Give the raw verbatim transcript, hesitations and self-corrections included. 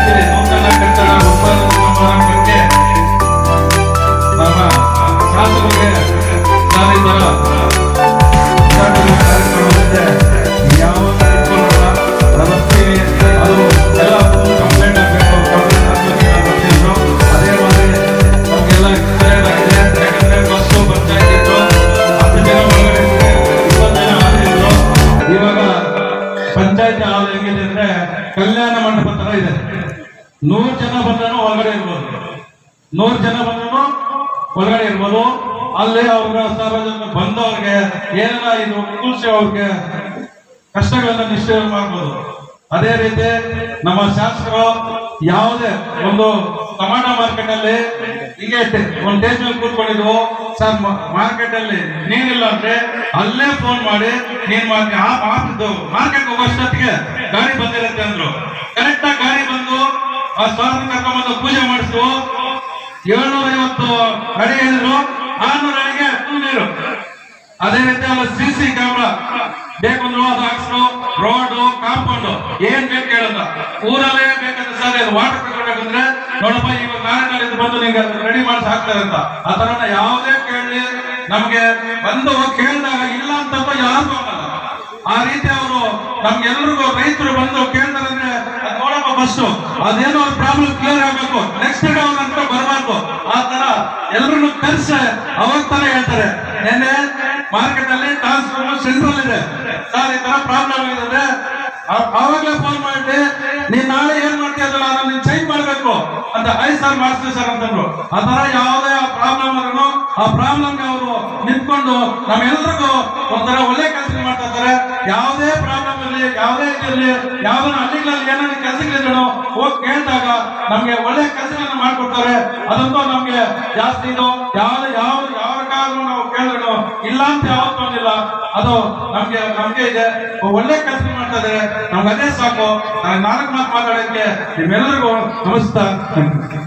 ಹೇಳ್ತೀವಿ ನೂತನ ಕಟ್ಟಡ ಉತ್ಪಾದನಾ ಸಮಾರಂಭಕ್ಕೆ ನಮ್ಮ ಶಾಸಕರಿಗೆ ನಾನು ಈ ತರ ಉದ್ಘಾಟನಾ ಕಾರ್ಯಕ್ರಮಕ್ಕೆ ಯಾವ ರಸ್ತೆ ಅದು ಎಲ್ಲ ಕಂಪ್ಲೇಂಟ್ ಆಗಬೇಕು ಬರ್ತಿದ್ರು. ಅದೇ ಮಾರಿ ನಮಗೆಲ್ಲ ಎಕ್ಸ್ಪೈರ್ಡ್ ಆಗಿದೆ. ಯಾಕಂದ್ರೆ ಬಸ್ಸು ಬರ್ತಾ ಇದ್ದಿತ್ತು ಹತ್ತು ಜನ ಒಳಗಡೆ ಇಪ್ಪತ್ತು ಜನ ಆಗಿದ್ರು. ಇವಾಗ ಪಂಚಾಯತಿ ಹಾಲ್ ಹೆಂಗಿದೆ ಅಂದ್ರೆ ಕಲ್ಯಾಣ ಮಂಟಪ ತರ ಇದೆ. ನೂರು ಜನ ಬಂದರೂ ಒಳಗಡೆ ಇರ್ಬೋದು, ನೂರು ಜನ ಬಂದರೂ ಒಳಗಡೆ ಇರ್ಬೋದು. ಅಲ್ಲಿ ಅವ್ರ ಸಾರ್ವಜನಿಕ ಬಂದವ್ರಿಗೆ ಏನೆಲ್ಲ ಇದು ಕೂರ್ಸಿ ಅವ್ರಿಗೆ ಕಷ್ಟಗಳನ್ನ ನಿಶ್ಚಯ ಮಾಡ್ಬೋದು. ಅದೇ ರೀತಿ ನಮ್ಮ ಶಾಸಕರು ಯಾವುದೇ ಒಂದು ಟೊಮಾಟೊ ಮಾರ್ಕೆಟ್ ಅಲ್ಲಿ ಹೀಗೆ ಒಂದು ಟೇಜ್ ಮೇಲೆ ಕೂತ್ಕೊಂಡಿದ್ವು. ಸರ್ ಮಾರ್ಕೆಟ್ ಅಲ್ಲಿ ನೀರಿಲ್ಲ ಅಂದ್ರೆ ಅಲ್ಲೇ ಫೋನ್ ಮಾಡಿ ನೀನ್ ಮಾರ್ಕೆಟ್ ಹೋಗೋಷ್ಟೊತ್ತಿಗೆ ಗಾಡಿ ಬಂದಿರುತ್ತೆ ಅಂದ್ರು. ಕರೆಕ್ಟ್ ಆಗಿ ಗಾಡಿ ಬಂದು ಆ ಸ್ವಾಮಿ ಕರ್ಕೊಂಡ್ಬಂದು ಪೂಜೆ ಮಾಡಿಸ್ತು. ಏಳ್ನೂರ ಐವತ್ತು ಅಡಿ ಹೇಳಿದ್ರು, ಆರ್ನೂರ ಅಡಿಗೆ ನೀರು. ಅದೇ ರೀತಿ ಅಲ್ಲ ಸಿ ಸಿ ಕ್ಯಾಮ್ರಾ ಬೇಕಂದ್ರು ಅದು ಹಾಕ್ಸ್ರು. ರೋಡು ಕಾಂಪೌಂಡ್ ಏನ್ ಬೇಕು ಕೇಳಲ್ಲ, ಊರಲ್ಲೇ ಬೇಕಂದ್ರೆ ಸರ್ ಅದು ವಾಟರ್ ತಗೊಳ್ಬೇಕಂದ್ರೆ ನೋಡಪ್ಪ ಇವಾಗ ನಾಳೆ ಬಂದು ನಿಂಗೆ ರೆಡಿ ಮಾಡಿಸಿ ಹಾಕ್ತಾರೆ ಅಂತ. ಆ ತರ ಯಾವುದೇ ಕೇಳಲಿ ನಮ್ಗೆ ಬಂದು ಕೇಳಿದಾಗ ಇಲ್ಲ ಅಂತ ಯಾರಿಗೂ ಆಗಲ್ಲ. ಆ ರೀತಿ ಅವರು ನಮ್ಗೆಲ್ರಿಗೂ ರೈತರು ಬಂದು ಕೇಳ್ತಾರೆ ಅಂದ್ರೆ ಅದು ನೋಡಪ್ಪ ಫಸ್ಟ್ ಅದೇನೋ ಅವ್ರ ಪ್ರಾಬ್ಲಮ್ ಕ್ಲಿಯರ್ ಆಗ್ಬೇಕು, ನೆಕ್ಸ್ಟ್ ಡೇ ಅವ್ರಂತ ಬರಬಾರ್ದು. ಆ ತರ ಎಲ್ರನ್ನು ಕರ್ಸಿ ಅವಾಗ ತರ ಹೇಳ್ತಾರೆ. ನಿನ್ನೆ ಮಾರ್ಕೆಟ್ ಅಲ್ಲಿ ಟ್ರಾನ್ಸ್ಫಾರ್ಮರ್ ಸೆಂಟ್ರಲ್ ಇದೆ ಸರ್, ಈ ತರ ಪ್ರಾಬ್ಲಮ್ ಇದೆ. ಅವಾಗಲೇ ಫೋನ್ ಮಾಡಿ ನೀನ್ ನಾಳೆ ಏನ್ ಮಾಡ್ತೀಯ ಅದನ್ನ ನಾನು ನೀನ್ ಚೇಂಜ್ ಮಾಡ್ಬೇಕು ಅಂತ ಐದು ಸಾವಿರ ಮಾಡಿಸ್ತೀವಿ ಸರ್ ಅಂತಂದ್ರು. ಆ ತರ ಯಾವುದೇ ಪ್ರಾಬ್ಲಮ್ ಆದ್ರೂ ಆ ಪ್ರಾಬ್ಲಮ್ಗೆ ಅವರು ನಿಂತ್ಕೊಂಡು ನಮ್ಮೆಲ್ರಿಗೂ ಒಂಥರ ಒಳ್ಳೆ ಕೆಲಸ ಮಾಡ್ತಾ ಇದ್ದಾರೆ. ಯಾವುದೇ ಪ್ರಾಬ್ಲಮ್ ಇರಲಿ, ಯಾವುದೇ ಇದಿರಲಿ, ಯಾವ್ದನ್ನ ಹಳ್ಳಿಗಳಲ್ಲಿ ಏನಾದ್ರು ಕೆಲಸಗಳಿದ್ರು ಹೋಗಿ ಕೇಳಿದಾಗ ನಮ್ಗೆ ಒಳ್ಳೆ ಕೆಲಸಗಳನ್ನ ಮಾಡ್ಕೊಡ್ತಾರೆ. ಅದಂತೂ ನಮ್ಗೆ ಜಾಸ್ತಿ ಇದು ಯಾವ ಯಾವ ಯಾವ ಕಾರಣೂ ನಾವು ಕೇಳಿದ್ರು ಇಲ್ಲ ಅಂತ ಯಾವತ್ತೂ ಒಂದಿಲ್ಲ. ಅದು ನಮ್ಗೆ ನಮ್ಗೆ ಇದೆ, ಒಳ್ಳೆ ಕೆಲಸ ಮಾಡ್ತಾ ಇದ್ದಾರೆ. ನಮ್ಗೆ ಅದೇ ಸಾಕು. ನಾಲ್ಕು ಮಾತು ಮಾತಾಡೋಕ್ಕೆ ನಿಮ್ಮೆಲ್ಲರಿಗೂ ನಮಸ್ಕಾರ.